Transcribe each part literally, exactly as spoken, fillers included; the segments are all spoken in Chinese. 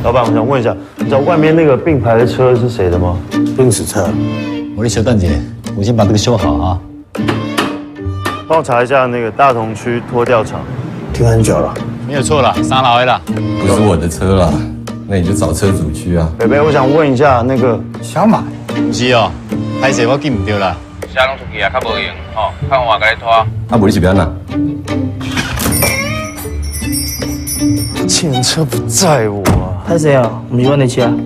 老板，我想问一下，你知道外面那个并排的车是谁的吗？ 奔驰车。 我的小蛋姐，我先把这个修好啊。 帮我查一下那个大同区拖吊场。 停很久了。 没有错了，三楼的啦。 不是我的车啦，那你就找车主去啊。 北北，我想问一下那个小马。 不是哦，歹势我记唔对啦。 车拢出去啊，较无用吼，看我甲你拖。 啊，无你是边哪？ 计程车不载我啊！ 拍谁啊？我们一万的车。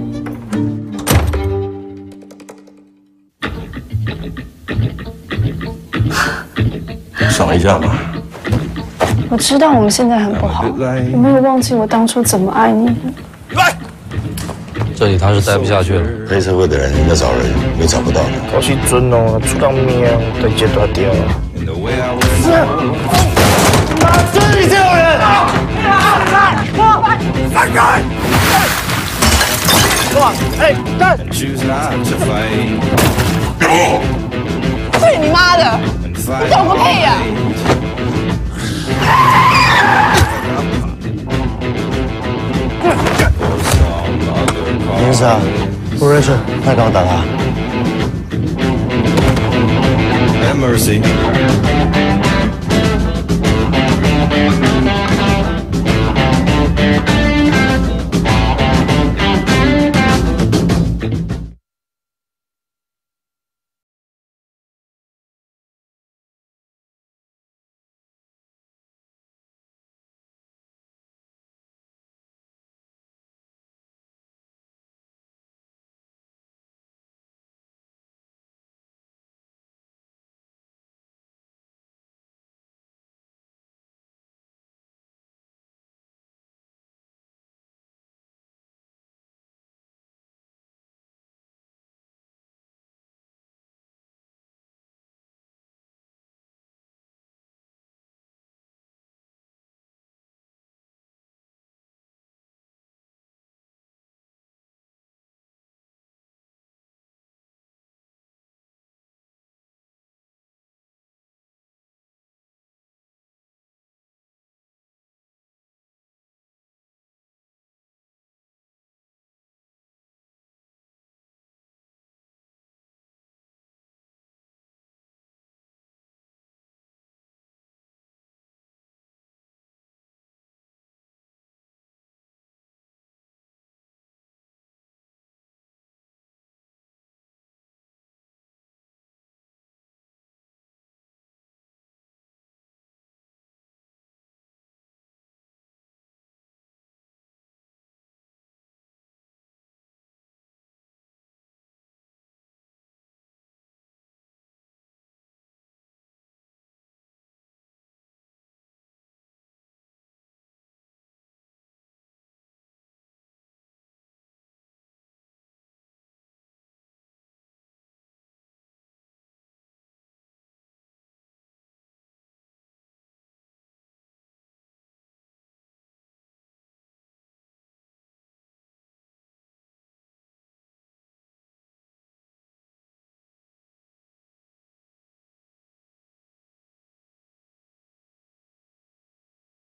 爽一下嘛。 我知道我们现在很不好，我没有忘记我当初怎么爱你。 这里他是待不下去了。 黑社会的人要找人也找不到的。 我是准哦，出到命啊，对接断掉了。 妈，这里就有人！散开！干嘛？哎，干！ 去你妈的！你懂个屁呀！ 林子啊，不认识，快赶快打他！ Have mercy.